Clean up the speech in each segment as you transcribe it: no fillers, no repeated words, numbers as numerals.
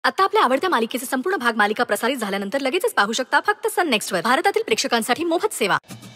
आता आपल्या आवडत्या मालिकेचे संपूर्ण भाग मालिका प्रसारित झाल्यानंतर लगेचच पाहू शकता फक्त सन नेक्स्ट वर. भारतातील प्रेक्षकांसाठी मोफत सेवा.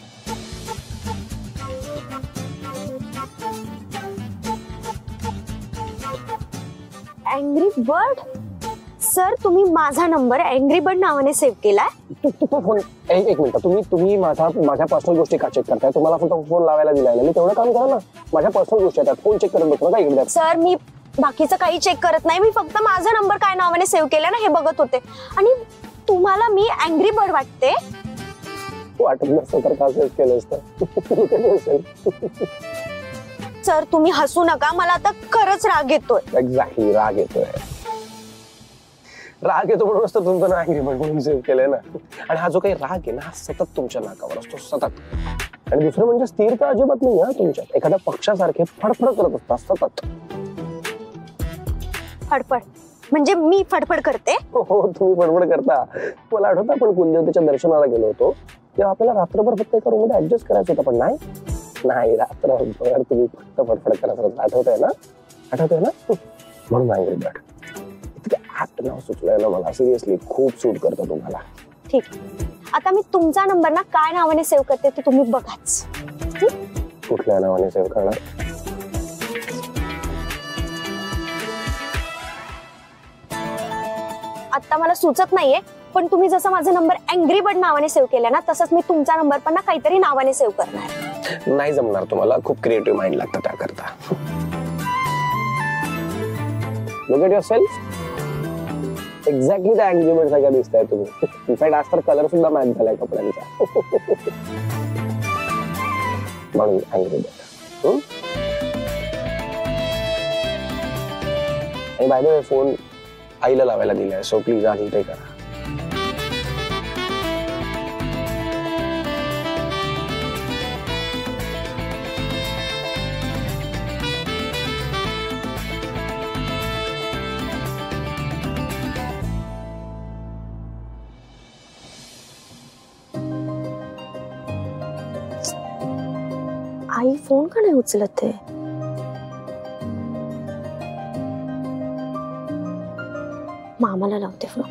अँग्री बर्ड सर, तुम्ही माझा नंबर अँग्री बर्ड नावाने सेव्ह केलाय? फोन एक मिनिट, तुम्ही माझ्या पर्सनल गोष्टी का चेक करताय? तुम्हाला फक्त फोन लावायला दिलाय, मी तेवढं काम करा ना. माझ्या पर्सनल गोष्टी आहेत, फोन चेक करत बसू नका इकडे. सर, मी बाकीचं काही चेक करत नाही, मी फक्त माझा नंबर काय नावाने सेव्ह केलाय ना हे बघत होते. आणि तुम्हाला मी अँग्री बर्ड वाटते? वाटत नसतं तर का सेव्ह केलं असतं? सर, तुम्ही हसू नका, मला आता खरंच राग येतोय. एक्झॅक्टली, राग येतोय. राग येतो म्हणून असतं तुमचं ना अँग्री बर्ड म्हणून सेव्ह केलंय ना. आणि हा जो काही राग आहे ना, हा सतत तुमच्या नाकावर असतो, सतत. आणि दुसरं म्हणजे स्थिरता अजिबात नाही हा तुमच्यात. एखाद्या पक्षासारखे फडफड करत असतात सतत. फडफड म्हणजे मी फडफड करते? हो, तुम्ही फडफड करता. मला आठवतं आपण कुलदेवतेच्या दर्शनाला गेलो होतो तेव्हा आपल्याला रात्रभर फक्त एका रूम मध्ये ऍडजस्ट करायचं होतं, पण नाही रात्रभर तुम्ही फक्त फडफड करत. आठवतंय ना? म्हणून अँग्री बर्ड इतकं ऍप्ट नाव सुचलंय ना मला. सिरियसली खूप सूट करतं तुम्हाला. ठीक, आता मी तुमचा नंबर ना काय नावाने सेव्ह करते ते तुम्ही बघाच. कुठल्या नावाने सेव्ह करणार? आता मला सुचत नाहीये, पण तुम्ही जसं माझा नंबर अँग्री बर्ड नावाने सेव्ह केला ना, तसंच मी तुमचा नंबर पण ना काहीतरी नावाने सेव्ह करणार. नाही जमणार तुम्हाला, खूप क्रिएटिव्ह माइंड लागतं त्याकरता. Look at yourself. एक्झॅक्टली त्या अँग्री बर्ड सारखा दिसताय तुम्ही. इनफॅक्ट आज तर कलर सुद्धा मॅच झालाय कपड्यांचा. म्हणून अँग्री बर्ड. आणि बाय द वे, फोन आईला लावायला दिलाय, सो प्लीज आधी ते करा. आई फोन का नाही उचलत आहे? मामाला लावते फोन.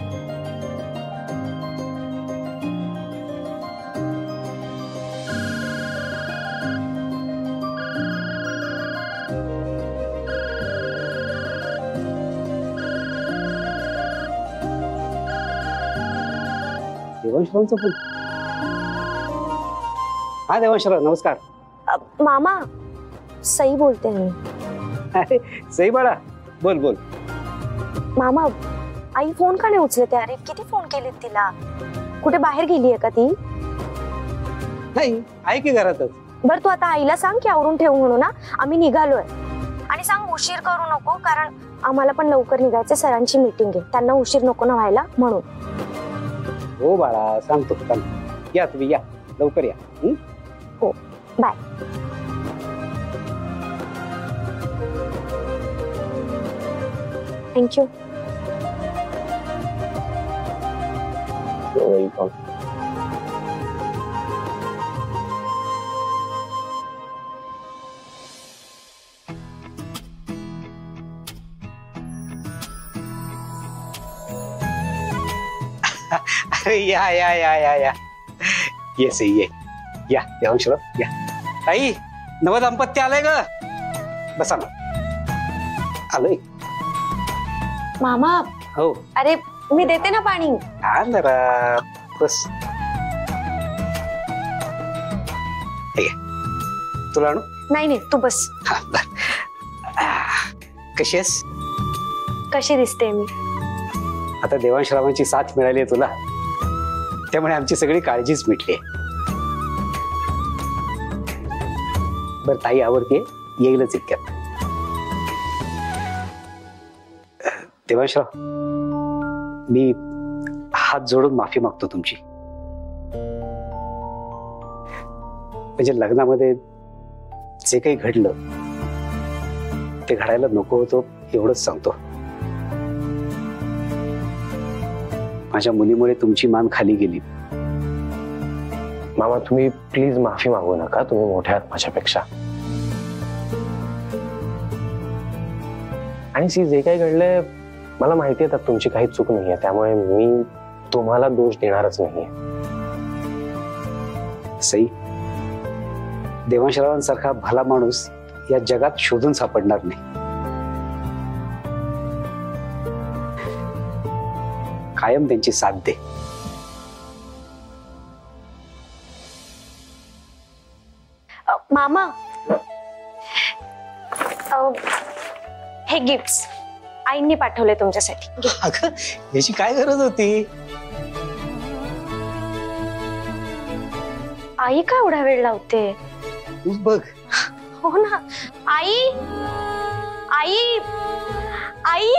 देवांशरावचा फोन. हा देवांशराव, नमस्कार. मामा, सई बोलते मी. अरे सई बाळा, बोल. मामा, आई फोन का नाही उचलत? अरे किती फोन केले तिला. कुठे बाहेर गेली आहे का ती? नाही, आहे की घरातच. बर, तू आता आईला सांग की आवरून ठेवू म्हणून ना, आम्ही निघालोय. आणि सांग उशीर करू नको, कारण आम्हाला पण लवकर निघायचं. सरांची मीटिंग आहे, त्यांना उशीर नको ना व्हायला म्हणून. हो बाळा, सांगतो. या तुम्ही, या लवकर या. हो, बाय. थँक्यू. वेलकम. अरे या येस ये या देवांशराव, या. आई, नव दाम्पत्य आलंय ग. बसा ना. आलोय मामा. हो. अरे मी देते ना पाणी. हा जरा बस. तुला आणू? नाही, तू बस. कशी आहेस? कशी दिसते मी? आता देवांशरावांची साथ मिळाली आहे तुला, त्यामुळे आमची सगळी काळजीच मिटली. बरं, ताई आवडते, येईलच इतक्यात. देवांशराव, मी हात जोडून माफी मागतो तुमची. म्हणजे लग्नामध्ये जे काही घडलं ते घडायला नको होतं, एवढंच सांगतो. माझ्या मुलीमुळे तुमची मान खाली गेली. मामा, तुम्ही प्लीज माफी मागू नका. तुम्ही मोठ्या आहात माझ्यापेक्षा. आणि सी जे काही घडलंय मला माहिती आहे त्यात तुमची काही चूक नाहीये, त्यामुळे मी तुम्हाला दोष देणारच नाहीये. सई, देवांशरावांसारखा भला माणूस या जगात शोधून सापडणार नाही. कायम त्यांची साथ दे. मामा, हे गिफ्ट्स आईंनी पाठवले तुमच्यासाठी. अगं, याची काय गरज होती? आई का एवढा वेळ लावते? तूच बघ. हो ना. आई, आई, आई,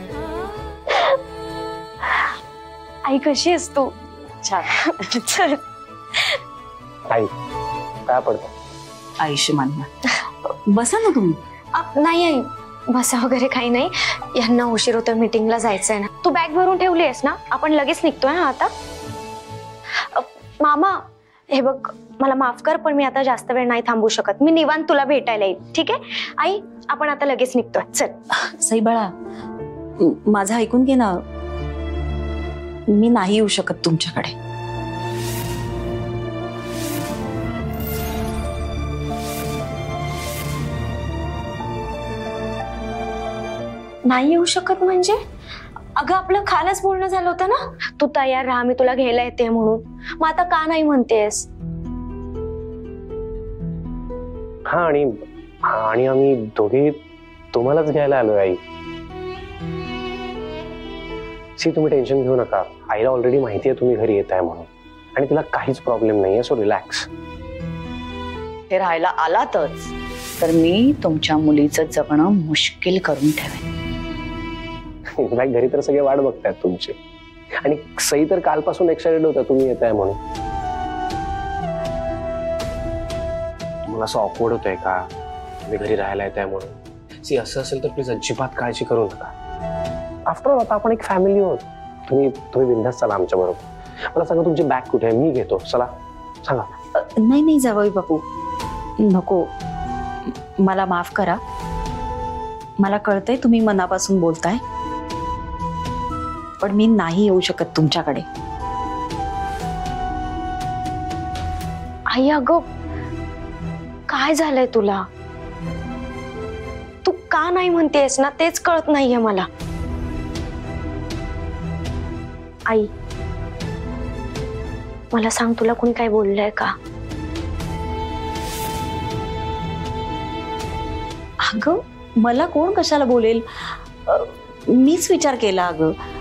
आई कशी आहेस तू? छान. चल. आई काय पडतं? आयुष्यमान बसा ना तुम्ही. नाही आई, बसा वगैरे काही नाही. यांना उशीर होतो, मीटिंगला जायचंय ना. तू बॅग भरून ठेवली आहेस ना? आपण लगेच निघतोय ना आता. मामा, हे बघ, मला माफ कर, पण मी आता जास्त वेळ नाही थांबू शकत. मी निवांत तुला भेटायला येईल, ठीक आहे? आई, आपण आता लगेच निघतोय. चल. सई बाळा, माझं ऐकून घे ना. मी नाही येऊ शकत तुमच्याकडे. नाही येऊ शकत म्हणजे? अगं, आपलं कालच बोलणं झालं होतं ना, तू तयार राहा, मी तुला घ्यायला येते म्हणून. मग आता का नाही म्हणतेस? हा, आणि आम्ही दोघे तुम्हालाच घ्यायला आलोय आई. सी, तुम्ही टेन्शन घेऊ नका. आईला ऑलरेडी माहिती आहे तुम्ही घरी येत आहे म्हणून, आणि तिला काहीच प्रॉब्लेम नाहीये, सो रिलॅक्स. हे राहायला आलातच तर मी तुमच्या मुलीचं जगणं मुश्किल करून ठेवेन. घरी तर सगळे वाट बघतायत तुमची, आणि सई तर कालपासून एक्साइटेड होता तुम्ही येत आहे म्हणून. मला असं ऑकवर्ड होतंय का तुम्ही घरी राहायला येत आहे म्हणून? सी, असं असेल तर प्लीज अजिबात काळजी करू नका. आफ्टर ऑल आता आपण एक फॅमिली आहोत. तुम्ही बिंदास चला आमच्या बरोबर. मला सांगा तुमची बॅग कुठे आहे, मी घेतो. चला सांगा. नाही जावई बापू, नको. मला माफ करा. मला कळतंय तुम्ही मनापासून बोलताय, पण मी नाही येऊ शकत तुमच्याकडे. आई, अगं काय झालंय तुला? तू का नाही म्हणतेस ना, तेच कळत नाहीये मला. आई, मला सांग, तुला कोणी काय बोललंय का? अगं, मला कोण कशाला बोलेल? मीच विचार केला. अगं,